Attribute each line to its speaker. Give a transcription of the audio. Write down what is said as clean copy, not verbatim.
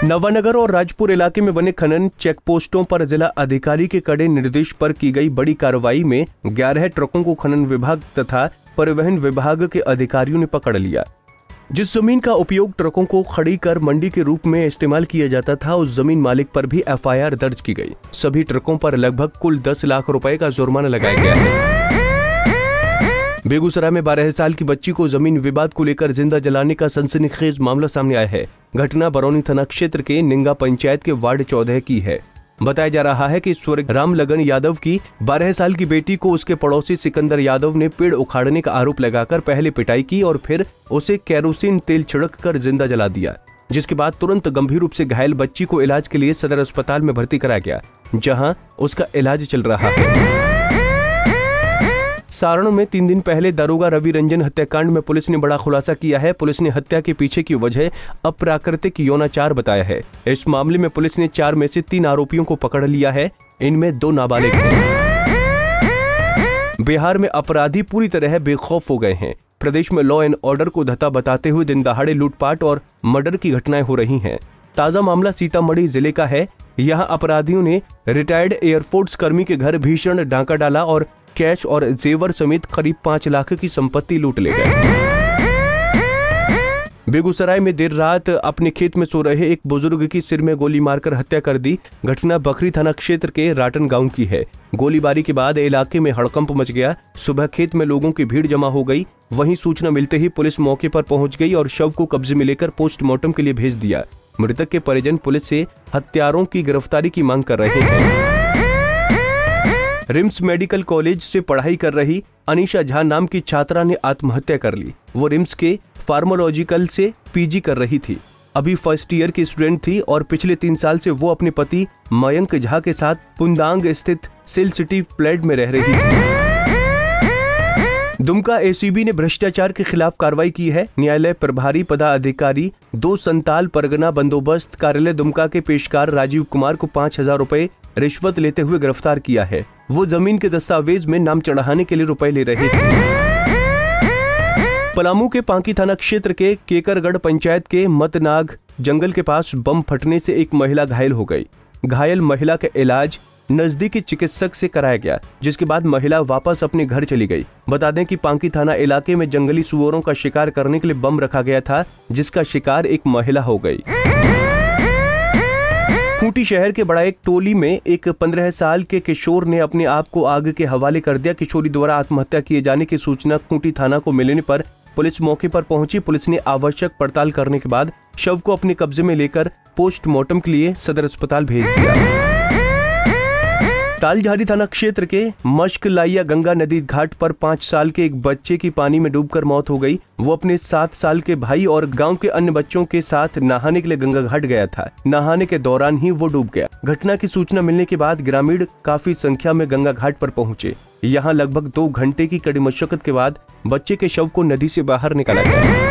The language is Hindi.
Speaker 1: नवानगर और राजपुर इलाके में बने खनन चेक पोस्टों पर जिला अधिकारी के कड़े निर्देश पर की गई बड़ी कार्रवाई में 11 ट्रकों को खनन विभाग तथा परिवहन विभाग के अधिकारियों ने पकड़ लिया। जिस जमीन का उपयोग ट्रकों को खड़ी कर मंडी के रूप में इस्तेमाल किया जाता था, उस जमीन मालिक पर भी एफआईआर दर्ज की गई। सभी ट्रकों पर लगभग कुल 10 लाख रुपए का जुर्माना लगाया गया है। बेगूसराय में 12 साल की बच्ची को जमीन विवाद को लेकर जिंदा जलाने का सनसनीखेज मामला सामने आया है। घटना बरौनी थाना क्षेत्र के निंगा पंचायत के वार्ड 14 की है। बताया जा रहा है कि स्वर्गीय रामलगन यादव की 12 साल की बेटी को उसके पड़ोसी सिकंदर यादव ने पेड़ उखाड़ने का आरोप लगाकर पहले पिटाई की और फिर उसे केरोसिन तेल छिड़क कर जिंदा जला दिया, जिसके बाद तुरंत गंभीर रूप से घायल बच्ची को इलाज के लिए सदर अस्पताल में भर्ती कराया गया, जहां उसका इलाज चल रहा है। सारण में 3 दिन पहले दारोगा रवि रंजन हत्याकांड में पुलिस ने बड़ा खुलासा किया है। पुलिस ने हत्या के पीछे की वजह अप्राकृतिक यौनाचार बताया है। इस मामले में पुलिस ने 4 में से 3 आरोपियों को पकड़ लिया है। इनमें 2 नाबालिग हैं। बिहार में अपराधी पूरी तरह बेखौफ हो गए हैं। प्रदेश में लॉ एंड ऑर्डर को धत्ता बताते हुए दिन दहाड़े लूटपाट और मर्डर की घटनाएं हो रही हैं। ताजा मामला सीतामढ़ी जिले का है। यहाँ अपराधियों ने रिटायर्ड एयरफोर्स कर्मी के घर भीषण डांका डाला और कैश और जेवर समेत करीब 5 लाख की संपत्ति लूट ले गए। बेगूसराय में देर रात अपने खेत में सो रहे एक बुजुर्ग की सिर में गोली मारकर हत्या कर दी। घटना बखरी थाना क्षेत्र के राटन गांव की है। गोलीबारी के बाद इलाके में हड़कंप मच गया। सुबह खेत में लोगों की भीड़ जमा हो गई। वहीं सूचना मिलते ही पुलिस मौके पर पहुंच गई और शव को कब्जे में लेकर पोस्टमार्टम के लिए भेज दिया। मृतक के परिजन पुलिस से हत्यारों की गिरफ्तारी की मांग कर रहे हैं। रिम्स मेडिकल कॉलेज से पढ़ाई कर रही अनीशा झा नाम की छात्रा ने आत्महत्या कर ली। वो रिम्स के फार्माकोलॉजिकल से पीजी कर रही थी। अभी फर्स्ट ईयर की स्टूडेंट थी और पिछले 3 साल से वो अपने पति मयंक झा के साथ पुंदांग स्थित सिल सिटी फ्लैट में रह रही थी। दुमका एसीबी ने भ्रष्टाचार के खिलाफ कार्रवाई की है। न्यायालय प्रभारी पदाधिकारी 2 संताल परगना बंदोबस्त कार्यालय दुमका के पेशकार राजीव कुमार को 5000 रुपए रिश्वत लेते हुए गिरफ्तार किया है। वो जमीन के दस्तावेज में नाम चढ़ाने के लिए रुपए ले रहे थे। पलामू के पांकी थाना क्षेत्र के केकरगढ़ पंचायत के मतनाग जंगल के पास बम फटने से एक महिला घायल हो गई। घायल महिला का इलाज नजदीकी चिकित्सक से कराया गया, जिसके बाद महिला वापस अपने घर चली गई। बता दें कि पांकी थाना इलाके में जंगली सुअरों का शिकार करने के लिए बम रखा गया था, जिसका शिकार एक महिला हो गई। खूंटी शहर के बड़ा एक टोली में एक 15 साल के किशोर ने अपने आप को आग के हवाले कर दिया। किशोरी द्वारा आत्महत्या किए जाने की सूचना खूंटी थाना को मिलने पर पुलिस मौके पर पहुंची। पुलिस ने आवश्यक पड़ताल करने के बाद शव को अपने कब्जे में लेकर पोस्टमार्टम के लिए सदर अस्पताल भेज दिया। तालझारी थाना क्षेत्र के मशकलाइया गंगा नदी घाट पर 5 साल के एक बच्चे की पानी में डूबकर मौत हो गई। वो अपने 7 साल के भाई और गांव के अन्य बच्चों के साथ नहाने के लिए गंगा घाट गया था। नहाने के दौरान ही वो डूब गया। घटना की सूचना मिलने के बाद ग्रामीण काफी संख्या में गंगा घाट पर पहुंचे। यहाँ लगभग 2 घंटे की कड़ी मशक्कत के बाद बच्चे के शव को नदी से बाहर निकाला गया।